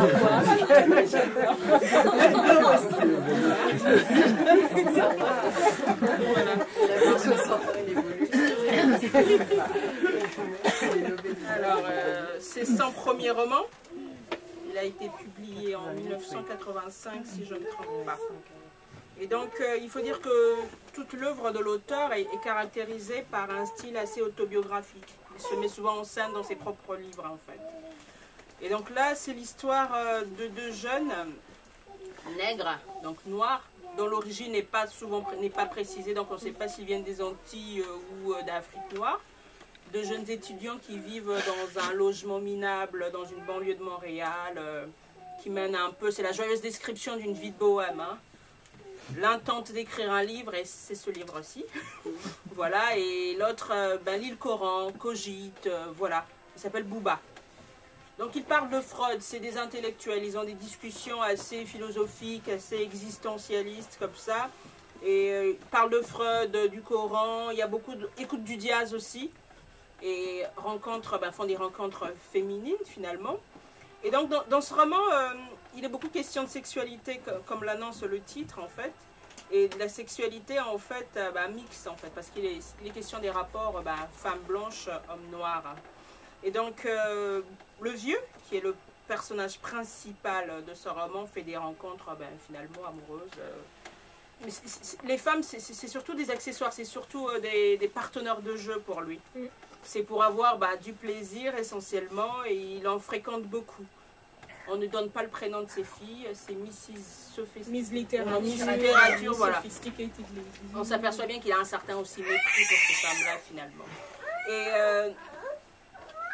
Alors, c'est son premier roman. Il a été publié en 1985, si je ne me trompe pas. Et donc, il faut dire que toute l'œuvre de l'auteur est caractérisée par un style assez autobiographique. Il se met souvent en scène dans ses propres livres, en fait. Et donc là, c'est l'histoire de 2 jeunes nègres, donc noirs, dont l'origine n'est pas précisée, donc on ne sait pas s'ils viennent des Antilles ou d'Afrique noire. 2 jeunes étudiants qui vivent dans un logement minable dans une banlieue de Montréal, qui mène un peu, c'est la joyeuse description d'une vie de bohème, hein. L'un tente d'écrire un livre, et c'est ce livre-ci. Voilà, et l'autre lit le Coran, cogite, voilà. Il s'appelle Bouba. Donc ils parlent de Freud, c'est des intellectuels, ils ont des discussions assez philosophiques, assez existentialistes comme ça. Et ils parlent de Freud, du Coran, il y a beaucoup écoute du jazz aussi. Et font des rencontres féminines finalement. Et donc dans ce roman, il est beaucoup question de sexualité, comme l'annonce le titre en fait. Et de la sexualité en fait mixte en fait, parce qu'il est question des rapports femme blanche, homme noir. Et donc le vieux, qui est le personnage principal de ce roman, fait des rencontres finalement amoureuses. Les femmes, c'est surtout des accessoires, c'est surtout des partenaires de jeu pour lui. C'est pour avoir du plaisir essentiellement, et il en fréquente beaucoup. On ne donne pas le prénom de ses filles, c'est Miss Littérature, voilà. On s'aperçoit bien qu'il a un certain aussi mépris pour ces femmes-là finalement. Et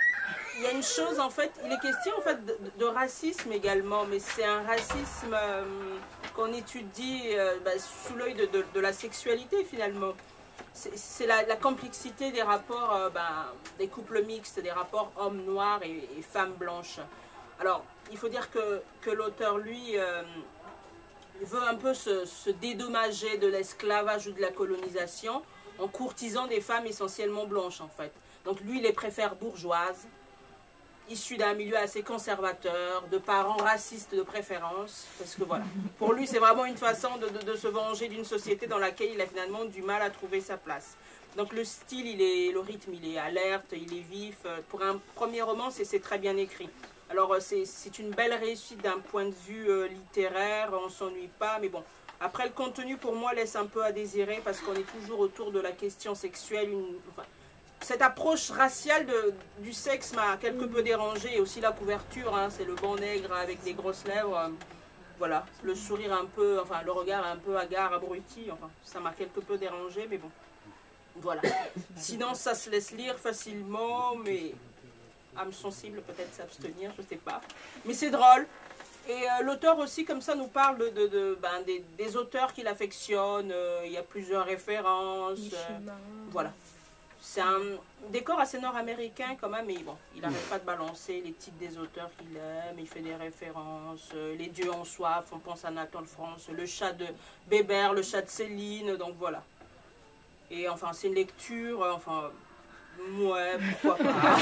il y a une chose, en fait, il est question en fait de racisme également, mais c'est un racisme qu'on étudie sous l'œil de la sexualité finalement. C'est la complexité des rapports, des couples mixtes, des rapports hommes noirs et femmes blanches. Alors, il faut dire que l'auteur, lui, veut un peu se dédommager de l'esclavage ou de la colonisation en courtisant des femmes essentiellement blanches, en fait. Donc lui, il les préfère bourgeoises, issues d'un milieu assez conservateur, de parents racistes de préférence, parce que voilà, pour lui, c'est vraiment une façon de se venger d'une société dans laquelle il a finalement du mal à trouver sa place. Donc le style, le rythme, il est alerte, il est vif. Pour un premier roman, c'est très bien écrit. Alors c'est une belle réussite d'un point de vue littéraire, on ne s'ennuie pas, mais bon. Après, le contenu, pour moi, laisse un peu à désirer, parce qu'on est toujours autour de la question sexuelle. Cette approche raciale du sexe m'a quelque peu dérangée, et aussi la couverture, hein, c'est le banc nègre avec des grosses lèvres, voilà, le sourire un peu, enfin le regard un peu hagard, abruti, enfin ça m'a quelque peu dérangé, mais bon, voilà. Sinon ça se laisse lire facilement, mais âme sensible peut-être s'abstenir, je sais pas, mais c'est drôle. Et l'auteur aussi comme ça nous parle des auteurs qu'il affectionne, il y a plusieurs références, voilà. C'est un décor assez nord-américain quand même, mais bon, il n'arrête pas de balancer les titres des auteurs qu'il aime, il fait des références, les dieux ont soif, on pense à Nathan France, le chat de Bébert, le chat de Céline, donc voilà. Et enfin, c'est une lecture, enfin, ouais, pourquoi pas.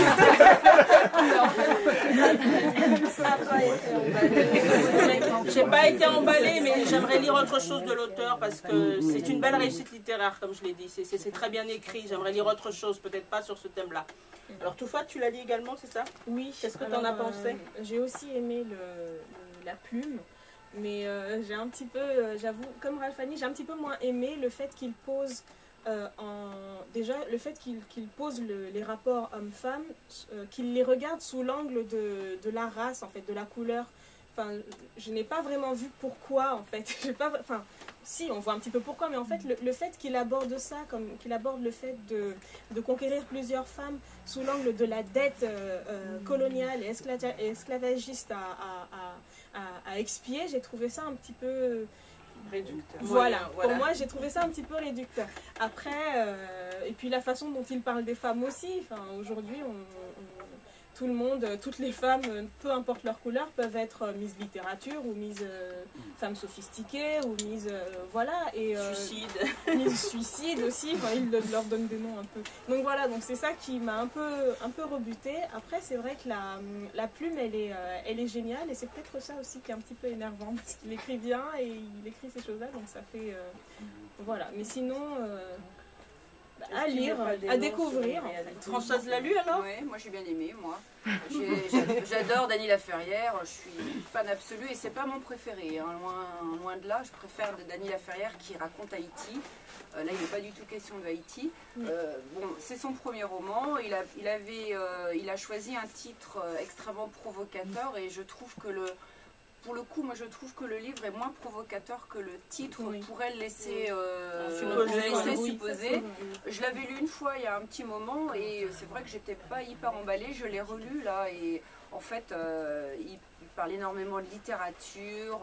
J'ai pas été emballée, mais j'aimerais lire autre chose de l'auteur parce que c'est une belle réussite littéraire, comme je l'ai dit. C'est très bien écrit. J'aimerais lire autre chose, peut-être pas sur ce thème-là. Alors, Toufa, tu l'as lu également, c'est ça? Oui. Qu'est-ce que tu en as pensé? J'ai aussi aimé la plume, mais j'ai un petit peu, j'avoue, comme Ralphani, j'ai un petit peu moins aimé le fait qu'il pose. Déjà, le fait qu'il pose les rapports hommes-femmes, qu'il les regarde sous l'angle de la race, en fait, de la couleur. Enfin, je n'ai pas vraiment vu pourquoi, en fait. Si, on voit un petit peu pourquoi, mais en fait, le fait qu'il aborde ça, comme qu'il aborde le fait de conquérir plusieurs femmes sous l'angle de la dette coloniale et esclavagiste à expier, j'ai trouvé ça un petit peu... Réducteur. Voilà, pour moi j'ai trouvé ça un petit peu réducteur. Après, et puis la façon dont il parle des femmes aussi, enfin, aujourd'hui tout le monde, toutes les femmes, peu importe leur couleur, peuvent être Miss Littérature ou Miss Femmes Sophistiquées ou Miss voilà, et Suicide. Miss Suicide aussi, enfin, il leur donne des noms un peu. Donc voilà, donc c'est ça qui m'a un peu rebutée. Après c'est vrai que la plume elle est géniale, et c'est peut-être ça aussi qui est un petit peu énervant, parce qu'il écrit bien et il écrit ces choses-là, donc ça fait voilà. Mais sinon à lire, à découvrir. En fait. Françoise l'a lu alors? Oui, moi j'ai bien aimé, moi. J'adore Dany Laferrière, je suis fan absolue, et c'est pas mon préféré, hein, loin de là. Je préfère Dany Laferrière qui raconte Haïti. Là, il n'est pas du tout question de Haïti. Bon, c'est son premier roman. Il a choisi un titre extrêmement provocateur, et je trouve que pour le coup, moi je trouve que le livre est moins provocateur que le titre pourrait le laisser supposer. Je l'avais lu une fois il y a un petit moment, et c'est vrai que j'étais pas hyper emballée. Je l'ai relu là, et en fait il parle énormément de littérature,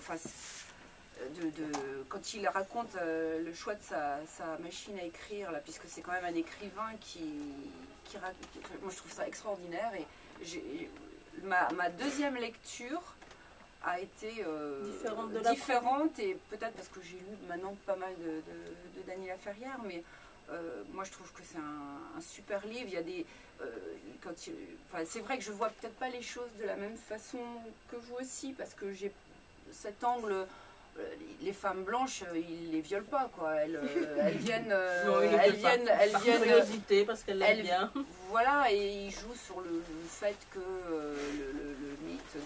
quand il raconte le choix de sa machine à écrire là, puisque c'est quand même un écrivain qui moi je trouve ça extraordinaire. Et ma deuxième lecture a été différente, et peut-être parce que j'ai lu maintenant pas mal de Dany Laferrière, mais moi je trouve que c'est un super livre. Il y a des c'est vrai que je vois peut-être pas les choses de la même façon que vous aussi, parce que j'ai cet angle. Les femmes blanches, ils les violent pas, quoi. Elles viennent, curiosité parce qu'elles l'aiment bien. Voilà, et ils jouent sur le fait que le mythe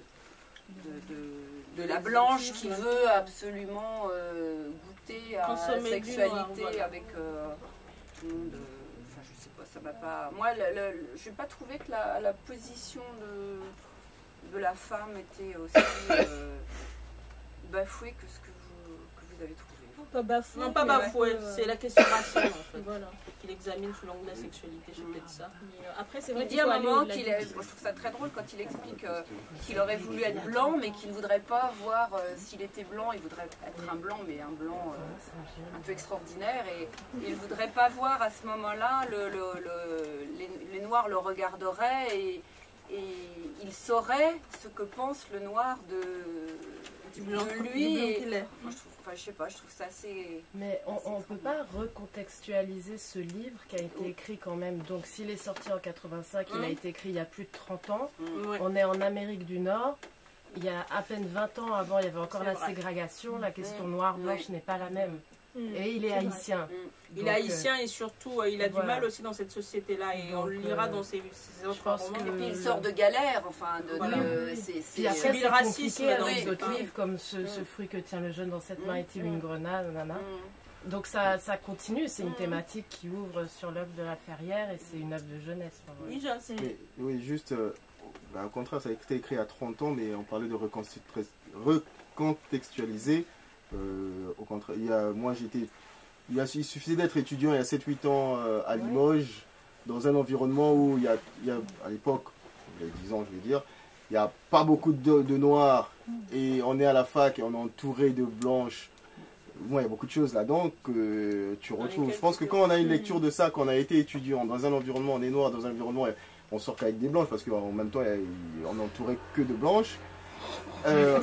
de la blanche qui veut absolument goûter à la sexualité avec tout le monde. Enfin, je sais pas, ça m'a pas. Moi, je n'ai pas trouvé que la position de la femme était aussi bafouée que ce que vous avez trouvé. Pas bafoué. Non, pas bafoué, c'est la question raciale en fait. Voilà. Qu'il examine sous l'angle de la sexualité, c'est peut-être ça. Après, c'est Il vrai dit qu'il faut à un aller moment au-delà qu'il du- est, moi, je trouve ça très drôle quand il explique qu'il aurait voulu être blanc, mais qu'il ne voudrait pas voir s'il était blanc, il voudrait être un blanc, mais un blanc un peu extraordinaire, et il ne voudrait pas voir à ce moment-là, les Noirs le regarderaient, et il saurait ce que pense le Noir de lui. Et, moi, je sais pas, je trouve ça assez... Mais on ne peut pas recontextualiser ce livre qui a été écrit quand même. Donc s'il est sorti en 85, il a été écrit il y a plus de 30 ans. On est en Amérique du Nord. Il y a à peine 20 ans avant, il y avait encore la ségrégation. La question noire-blanche n'est pas la même. Et il est haïtien. Il est haïtien et surtout il a du mal aussi dans cette société-là, et on le lira dans ses autres romans. Et puis il sort de galère, enfin Puis après le c'est racisme compliqué dans avec les d'autres livres comme ce fruit que tient le jeune dans cette main est-il une grenade, nanana. Donc ça continue, c'est une thématique qui ouvre sur l'œuvre de La Ferrière, et c'est une œuvre de jeunesse. Enfin, Oui, je sais. Oui, juste, au contraire, ça a été écrit à 30 ans, mais on parlait de recontextualiser. Au contraire, il suffisait d'être étudiant il y a 7-8 ans à Limoges, dans un environnement où il y a à l'époque, il y a 10 ans je vais dire, il n'y a pas beaucoup de noirs, et on est à la fac et on est entouré de blanches. Bon, il y a beaucoup de choses là-dedans que tu retrouves. Je pense que quand on a une lecture de ça, quand on a été étudiant dans un environnement, on est noir, dans un environnement, on sort qu'avec des blanches, parce qu'en même temps, on est entouré que de blanches. Non, mais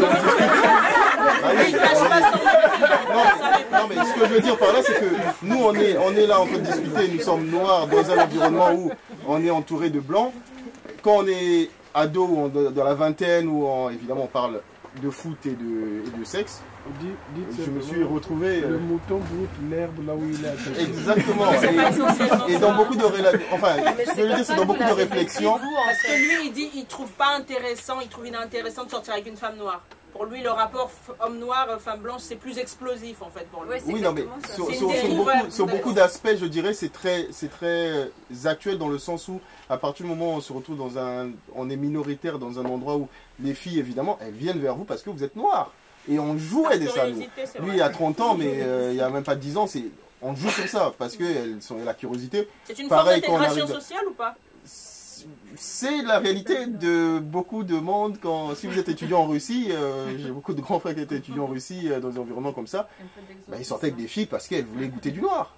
ce que je veux dire par là, c'est que nous, on est là en train de discuter, nous sommes noirs dans un environnement où on est entouré de blancs. Quand on est ado, ou dans la vingtaine, où évidemment on parle de foot et de sexe, je me suis retrouvé... Le mouton broute l'herbe là où il est. Exactement. Et dans beaucoup de réflexions... Parce que lui, il dit il trouve pas intéressant, il trouve inintéressant de sortir avec une femme noire. Pour lui, le rapport homme noir, femme blanche, c'est plus explosif en fait pour lui. Oui, non, mais sur beaucoup d'aspects, je dirais, c'est très actuel dans le sens où, à partir du moment où on se retrouve on est minoritaire dans un endroit où les filles, évidemment, elles viennent vers vous parce que vous êtes noirs. Et on jouait des salauds. Lui, il a 30 ans, mais il n'y a même pas 10 ans, on joue sur ça parce que la curiosité. C'est une forme d'intégration sociale ou pas? C'est la réalité de beaucoup de monde. Si vous êtes étudiant en Russie, j'ai beaucoup de grands frères qui étaient étudiants en Russie dans des environnements comme ça, ils sortaient avec des filles parce qu'elles voulaient goûter du noir.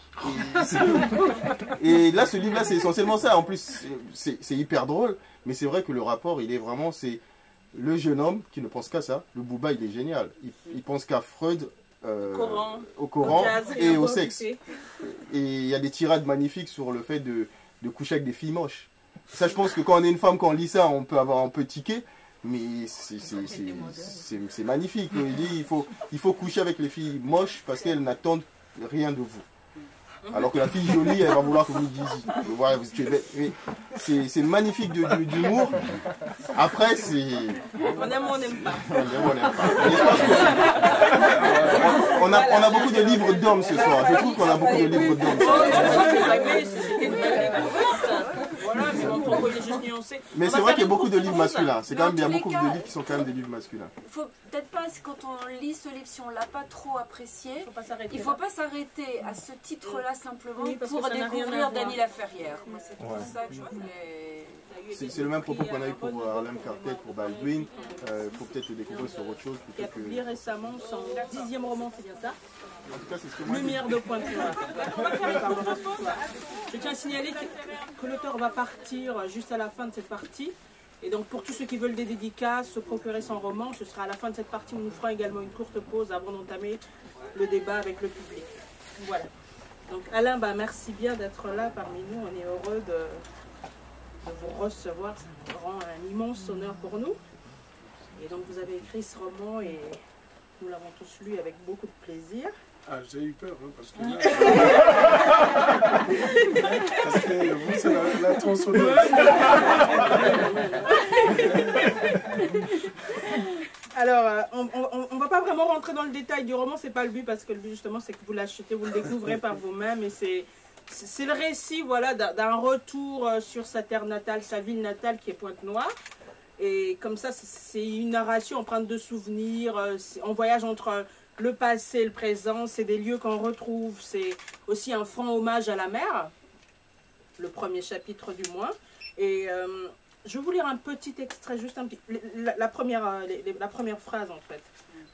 Et là, ce livre-là, c'est essentiellement ça. En plus, c'est hyper drôle, mais c'est vrai que le rapport, c'est le jeune homme qui ne pense qu'à ça. Le Booba, il est génial. Il pense qu'à Freud, au Coran et au sexe. Et il y a des tirades magnifiques sur le fait de coucher avec des filles moches. Ça, je pense que quand on est une femme, quand on lit ça, on peut avoir un peu tiqué, mais c'est magnifique. Il dit il faut coucher avec les filles moches parce qu'elles n'attendent rien de vous. Alors que la fille jolie, elle va vouloir que vous disiez. Voilà, c'est magnifique d'humour. Après, c'est... On aime ou on n'aime pas. On a beaucoup de livres d'hommes ce soir. Je trouve qu'on a beaucoup de livres d'hommes. Mais c'est vrai qu'il y a beaucoup de livres masculins. Il y a beaucoup de livres qui sont quand même des livres masculins. Il faut peut-être pas, quand on lit ce livre, si on ne l'a pas trop apprécié, il ne faut pas s'arrêter à ce titre-là simplement pour découvrir Dany La Ferrière. C'est pour ça que je voulais... C'est le même propos qu'on a eu pour Harlem Quartet, pour Baldwin. Il faut peut-être le découvrir sur autre chose. Il a publié récemment son 10e roman, c'est bien ça? En tout cas, c'est ce que moi Lumière de Pointe-Noire. Je tiens à signaler que l'auteur va partir juste à la fin de cette partie. Et donc pour tous ceux qui veulent des dédicaces, se procurer son roman, ce sera à la fin de cette partie où nous ferons également une courte pause avant d'entamer le débat avec le public. Voilà. Donc Alain, merci bien d'être là parmi nous. On est heureux de vous recevoir. C'est un immense honneur pour nous. Et donc vous avez écrit ce roman et nous l'avons tous lu avec beaucoup de plaisir. Ah, j'ai eu peur, parce que là... parce que vous, c'est la tronçonneuse. Alors, on ne va pas vraiment rentrer dans le détail du roman, c'est pas le but, parce que le but justement c'est que vous l'achetez, vous le découvrez par vous-même, et c'est le récit d'un retour sur sa terre natale, sa ville natale qui est Pointe-Noire. Et comme ça, c'est une narration empreinte de souvenirs, on voyage entre le passé, le présent, c'est des lieux qu'on retrouve. C'est aussi un franc hommage à la mer, le premier chapitre du moins. Et je vais vous lire un petit extrait, juste un petit, la première phrase en fait.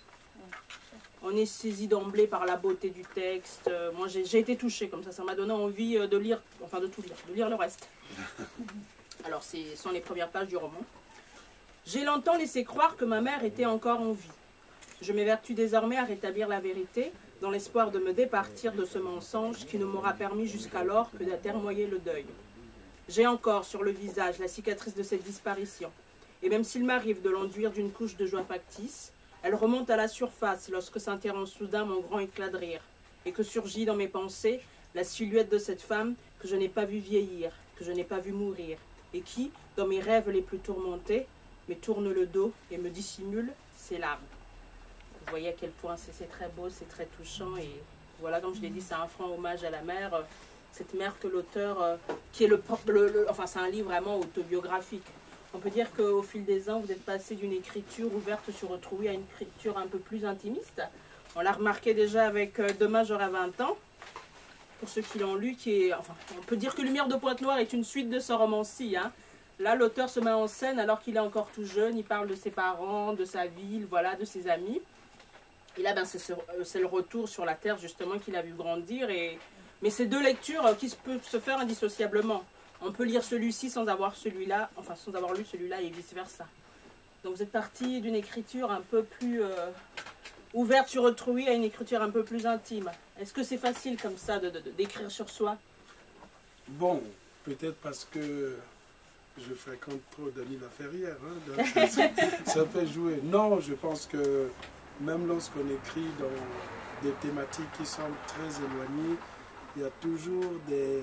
On est saisi d'emblée par la beauté du texte. Moi, j'ai été touchée comme ça m'a donné envie de lire, enfin de tout lire, de lire le reste. Alors, ce sont les premières pages du roman. J'ai longtemps laissé croire que ma mère était encore en vie. Je m'évertue désormais à rétablir la vérité, dans l'espoir de me départir de ce mensonge qui ne m'aura permis jusqu'alors que d'atermoyer le deuil. J'ai encore sur le visage la cicatrice de cette disparition. Et même s'il m'arrive de l'enduire d'une couche de joie factice, elle remonte à la surface lorsque s'interrompt soudain mon grand éclat de rire, et que surgit dans mes pensées la silhouette de cette femme que je n'ai pas vue vieillir, que je n'ai pas vue mourir, et qui, dans mes rêves les plus tourmentés, me tourne le dos et me dissimule ses larmes. Vous voyez à quel point c'est très beau, c'est très touchant, et voilà, comme je l'ai dit, c'est un franc hommage à la mère, cette mère que l'auteur, qui est enfin c'est un livre vraiment autobiographique. On peut dire qu'au fil des ans, vous êtes passé d'une écriture ouverte sur autrui à une écriture un peu plus intimiste. On l'a remarqué déjà avec Demain j'aurai 20 ans, pour ceux qui l'ont lu, enfin, on peut dire que Lumière de Pointe-Noire est une suite de ce roman-ci. Hein. Là, l'auteur se met en scène alors qu'il est encore tout jeune, il parle de ses parents, de sa ville, voilà, de ses amis. Et là, ben, c'est le retour sur la terre, justement, qu'il a vu grandir. Mais c'est deux lectures qui peuvent se faire indissociablement. On peut lire celui-ci sans avoir celui-là, enfin sans avoir lu celui-là et vice-versa. Donc vous êtes parti d'une écriture un peu plus ouverte sur autrui à une écriture un peu plus intime. Est-ce que c'est facile comme ça d'écrire sur soi? Bon, peut-être parce que je fréquente trop Dany Laferrière, hein, donc ça peut jouer. Non, je pense que même lorsqu'on écrit dans des thématiques qui semblent très éloignées, il y a toujours des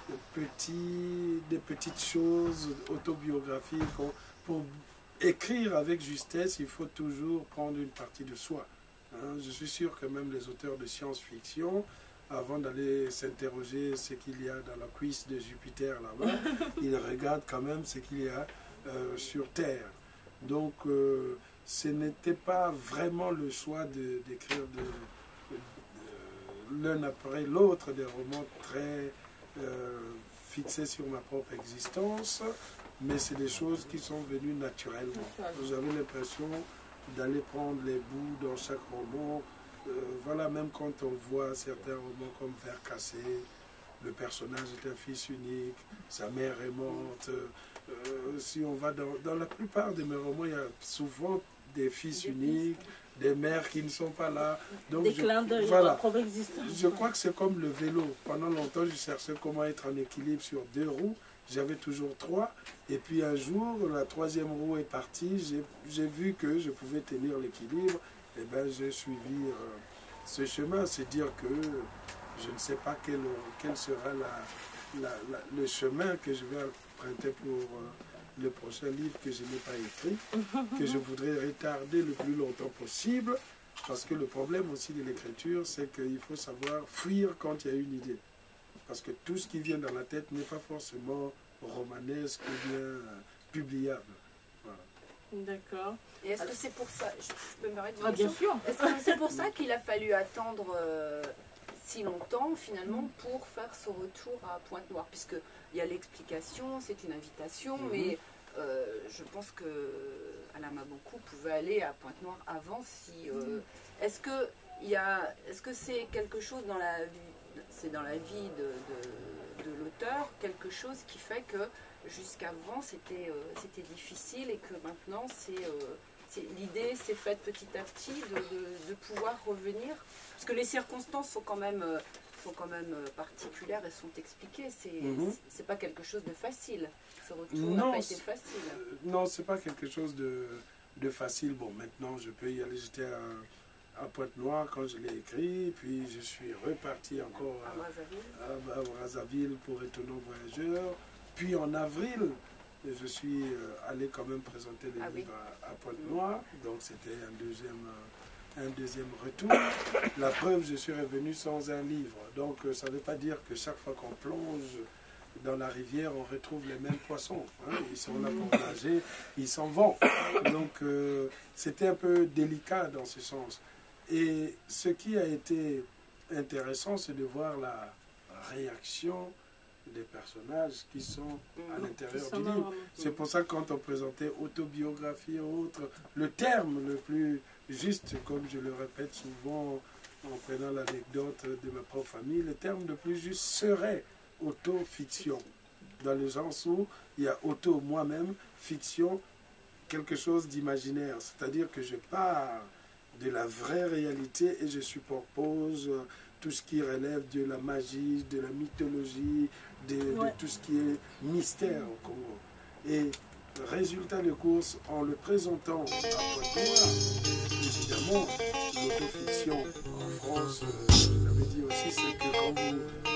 petites choses autobiographiques. Pour écrire avec justesse, il faut toujours prendre une partie de soi. Hein. Je suis sûr que même les auteurs de science-fiction, avant d'aller s'interroger ce qu'il y a dans la cuisse de Jupiter là-bas, ils regardent quand même ce qu'il y a sur Terre. Donc, ce n'était pas vraiment le choix d'écrire l'un après l'autre des romans très fixés sur ma propre existence, mais c'est des choses qui sont venues naturellement. J'avais l'impression d'aller prendre les bouts dans chaque roman. Voilà, même quand on voit certains romans comme Vers cassé, le personnage est un fils unique, sa mère est morte. Si on va dans la plupart de mes romans, il y a souvent des fils uniques, des mères qui ne sont pas là. Donc des clins d'œil, voilà. Je crois que c'est comme le vélo. Pendant longtemps, je cherchais comment être en équilibre sur 2 roues. J'avais toujours 3. Et puis un jour, la 3e roue est partie. J'ai vu que je pouvais tenir l'équilibre. Et bien, j'ai suivi ce chemin. C'est dire que je ne sais pas quel sera le chemin que je vais emprunter pour le prochain livre que je n'ai pas écrit, que je voudrais retarder le plus longtemps possible, parce que le problème aussi de l'écriture, c'est qu'il faut savoir fuir quand il y a une idée. Parce que tout ce qui vient dans la tête n'est pas forcément romanesque ou bien publiable. Voilà. D'accord. Et est-ce que c'est pour ça, je peux me permettre une question ? Bien sûr. Est-ce que c'est pour ça qu'il a fallu attendre si longtemps finalement pour faire ce retour à Pointe-Noire, puisque il y a l'explication, c'est une invitation, mais je pense que Alain Mabanckou pouvait aller à Pointe-Noire avant. Si est-ce que c'est quelque chose dans la vie, c'est dans la vie de l'auteur, quelque chose qui fait que jusqu'avant c'était difficile et que maintenant l'idée s'est faite petit à petit de pouvoir revenir, parce que les circonstances sont quand même particulières et sont expliquées. C'est pas quelque chose de facile. Ce retour n'a pas été facile. Non, c'est pas quelque chose de facile. Bon, maintenant je peux y aller. J'étais à Pointe-Noire quand je l'ai écrit, puis je suis reparti encore à Brazzaville pour Étonnant Voyageur. Puis en avril, je suis allé quand même présenter le livre à Pointe-Noire, donc c'était un deuxième retour. La preuve, je suis revenu sans un livre, donc ça ne veut pas dire que chaque fois qu'on plonge dans la rivière, on retrouve les mêmes poissons. Hein. Ils sont là pour nager, ils s'en vont. Donc c'était un peu délicat dans ce sens. Et ce qui a été intéressant, c'est de voir la réaction des personnages qui sont à l'intérieur du livre. C'est pour ça que quand on présentait autobiographie et autres, le terme le plus juste, comme je le répète souvent en prenant l'anecdote de ma propre famille, le terme le plus juste serait autofiction, dans le sens où il y a auto, moi-même, fiction, quelque chose d'imaginaire, c'est-à-dire que je pars de la vraie réalité et je superpose tout ce qui relève de la magie, de la mythologie, de tout ce qui est mystère au Congo. Et résultat de course, en le présentant à Pointe-Noire, évidemment, l'autofiction en France, je l'avais dit aussi, c'est que quand vous